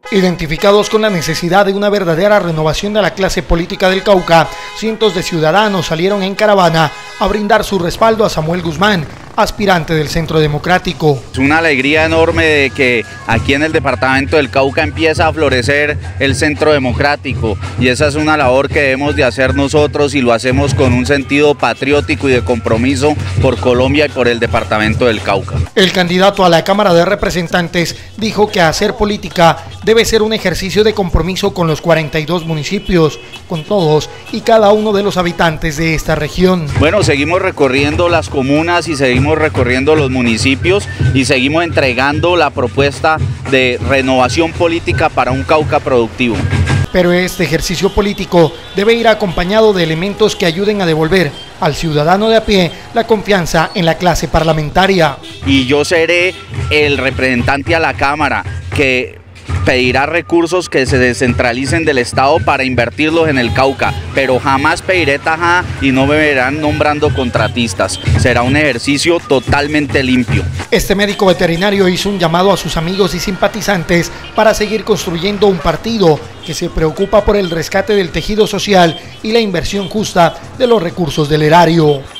Identificados con la necesidad de una verdadera renovación de la clase política del Cauca, cientos de ciudadanos salieron en caravana a brindar su respaldo a Samuel Guzmán, aspirante del Centro Democrático. Es una alegría enorme de que aquí en el departamento del Cauca empieza a florecer el Centro Democrático, y esa es una labor que debemos de hacer nosotros, y lo hacemos con un sentido patriótico y de compromiso por Colombia y por el departamento del Cauca. El candidato a la Cámara de Representantes dijo que hacer política debe ser un ejercicio de compromiso con los 42 municipios, con todos y cada uno de los habitantes de esta región. Bueno, seguimos recorriendo las comunas y seguimos recorriendo los municipios y seguimos entregando la propuesta de renovación política para un Cauca productivo. Pero este ejercicio político debe ir acompañado de elementos que ayuden a devolver al ciudadano de a pie la confianza en la clase parlamentaria. Y yo seré el representante a la Cámara que pedirá recursos que se descentralicen del Estado para invertirlos en el Cauca, pero jamás pediré tajada y no me verán nombrando contratistas. Será un ejercicio totalmente limpio. Este médico veterinario hizo un llamado a sus amigos y simpatizantes para seguir construyendo un partido que se preocupa por el rescate del tejido social y la inversión justa de los recursos del erario.